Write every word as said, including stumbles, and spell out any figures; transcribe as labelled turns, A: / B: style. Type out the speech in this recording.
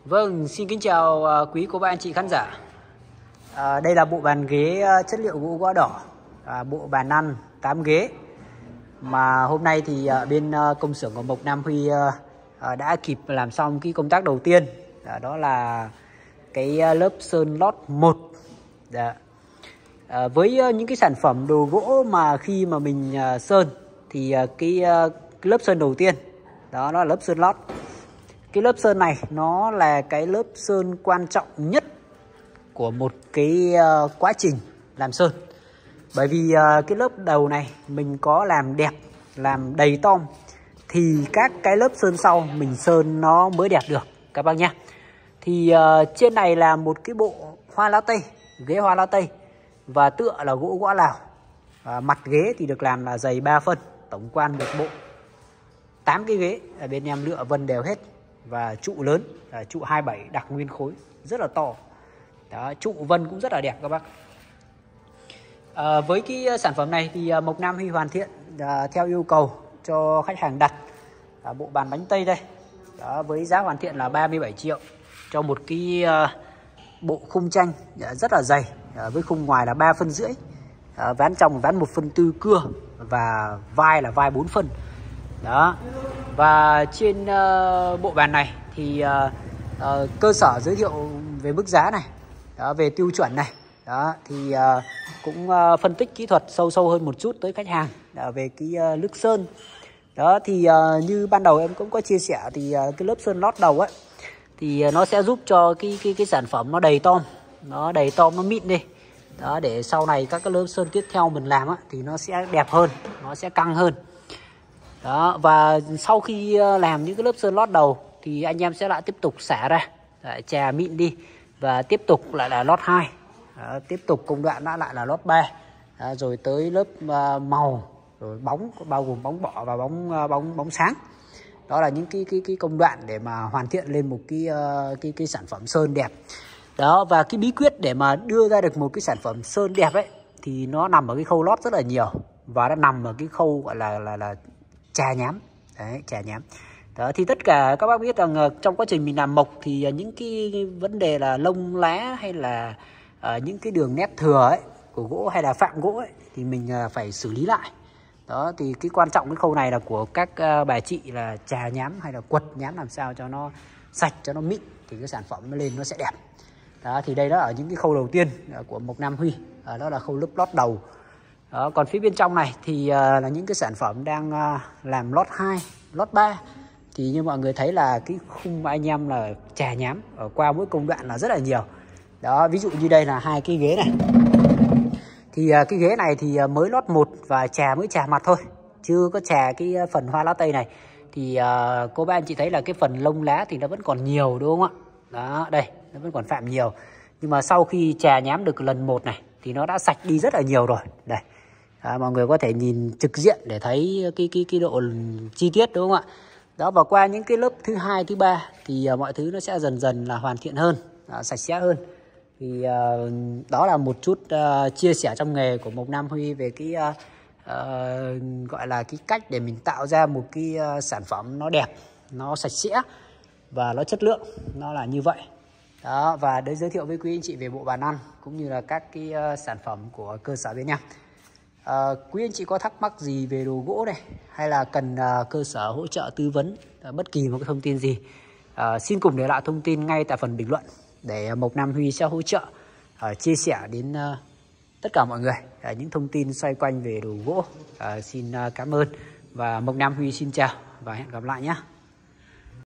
A: Vâng, xin kính chào uh, quý cô bác anh chị khán giả. uh, Đây là bộ bàn ghế uh, chất liệu gỗ gõ đỏ, uh, bộ bàn ăn tám ghế. Mà hôm nay thì uh, bên uh, công xưởng của Mộc Nam Huy uh, uh, đã kịp làm xong cái công tác đầu tiên. uh, Đó là cái uh, lớp sơn lót một. Dạ. Uh, với uh, những cái sản phẩm đồ gỗ mà khi mà mình uh, sơn thì uh, cái, uh, cái lớp sơn đầu tiên đó, đó là lớp sơn lót. Cái lớp sơn này nó là cái lớp sơn quan trọng nhất của một cái uh, quá trình làm sơn. Bởi vì uh, cái lớp đầu này mình có làm đẹp, làm đầy tom thì các cái lớp sơn sau mình sơn nó mới đẹp được các bác nhé. Thì uh, trên này là một cái bộ hoa lá tây, ghế hoa lá tây và tựa là gỗ gõ Lào. uh, Mặt ghế thì được làm là dày ba phân, tổng quan một bộ tám cái ghế, ở bên em lựa vân đều hết. Và trụ lớn, à, trụ hai mươi bảy đặc nguyên khối, rất là to. Đó, trụ vân cũng rất là đẹp các bác. à, Với cái sản phẩm này thì Mộc Nam Huy hoàn thiện à, theo yêu cầu cho khách hàng đặt à, bộ bàn bánh tây đây. Đó, với giá hoàn thiện là ba mươi bảy triệu cho một cái à, bộ khung tranh à, rất là dày, à, với khung ngoài là ba phân rưỡi, à, ván trong ván một phân tư cưa và vai là vai bốn phân. Đó. Và trên uh, bộ bàn này thì uh, uh, cơ sở giới thiệu về mức giá này, đó, về tiêu chuẩn này, đó thì uh, cũng uh, phân tích kỹ thuật sâu sâu hơn một chút tới khách hàng đó, về cái uh, nước sơn. Đó thì uh, như ban đầu em cũng có chia sẻ thì uh, cái lớp sơn lót đầu ấy thì uh, nó sẽ giúp cho cái cái cái sản phẩm nó đầy tom, nó đầy tom, nó mịn đi. Đó, để sau này các cái lớp sơn tiếp theo mình làm á, thì nó sẽ đẹp hơn, nó sẽ căng hơn. Đó, và sau khi làm những cái lớp sơn lót đầu thì anh em sẽ lại tiếp tục xả ra, lại chà mịn đi và tiếp tục lại là lót hai. Đó, tiếp tục công đoạn đã lại là lót ba. Đó, rồi tới lớp uh, màu, rồi bóng, bao gồm bóng bọ và bóng uh, bóng bóng sáng. Đó là những cái cái cái công đoạn để mà hoàn thiện lên một cái uh, cái cái sản phẩm sơn đẹp. Đó, và cái bí quyết để mà đưa ra được một cái sản phẩm sơn đẹp ấy thì nó nằm ở cái khâu lót rất là nhiều, và nó nằm ở cái khâu gọi là là là chà nhám. Đấy, chà nhám. Đó, thì tất cả các bác biết rằng trong quá trình mình làm mộc thì những cái vấn đề là lông lá hay là uh, những cái đường nét thừa ấy của gỗ hay là phạm gỗ ấy thì mình uh, phải xử lý lại. Đó, thì cái quan trọng cái khâu này là của các uh, bà chị là chà nhám hay là quật nhám làm sao cho nó sạch, cho nó mịn thì cái sản phẩm nó lên nó sẽ đẹp. Đó, thì đây đó ở những cái khâu đầu tiên của Mộc Nam Huy, uh, đó là khâu lớp lót đầu. Đó, còn phía bên trong này thì uh, là những cái sản phẩm đang uh, làm lót hai, lót ba. Thì như mọi người thấy là cái khung mà anh em là chà nhám ở qua mỗi công đoạn là rất là nhiều. Đó, ví dụ như đây là hai cái ghế này. Thì uh, cái ghế này thì uh, mới lót một và chà mới chà mặt thôi, chưa có chà cái phần hoa lá tây này. Thì uh, cô bác anh chị thấy là cái phần lông lá thì nó vẫn còn nhiều đúng không ạ? Đó, đây, nó vẫn còn phạm nhiều. Nhưng mà sau khi chà nhám được lần một này thì nó đã sạch đi rất là nhiều rồi. Đây. À, mọi người có thể nhìn trực diện để thấy cái cái cái độ chi tiết đúng không ạ? Đó, và qua những cái lớp thứ hai, thứ ba thì uh, mọi thứ nó sẽ dần dần là hoàn thiện hơn, uh, sạch sẽ hơn. Thì uh, đó là một chút uh, chia sẻ trong nghề của Mộc Nam Huy về cái uh, uh, gọi là cái cách để mình tạo ra một cái uh, sản phẩm nó đẹp, nó sạch sẽ và nó chất lượng, nó là như vậy. Đó, và để giới thiệu với quý anh chị về bộ bàn ăn cũng như là các cái uh, sản phẩm của cơ sở bên em. À, quý anh chị có thắc mắc gì về đồ gỗ này hay là cần uh, cơ sở hỗ trợ tư vấn uh, bất kỳ một cái thông tin gì, uh, xin cùng để lại thông tin ngay tại phần bình luận để Mộc Nam Huy sẽ hỗ trợ uh, chia sẻ đến uh, tất cả mọi người uh, những thông tin xoay quanh về đồ gỗ. Uh, xin uh, cảm ơn và Mộc Nam Huy xin chào và hẹn gặp lại nhé.